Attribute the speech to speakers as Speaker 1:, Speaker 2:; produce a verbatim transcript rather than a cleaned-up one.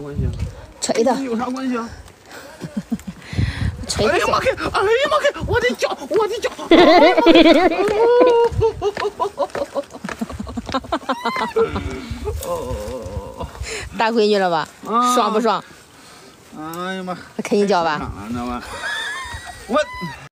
Speaker 1: 关系啊？
Speaker 2: 吹的。
Speaker 1: 有啥关系啊？
Speaker 2: 吹的。
Speaker 1: 哎呀妈开！哎呀妈开！我的脚，我的脚！哦，
Speaker 2: 大闺女了吧？
Speaker 1: 啊、
Speaker 2: 爽不爽？
Speaker 1: 哎呀妈！
Speaker 2: 开心叫吧？
Speaker 1: 你知道吧？我。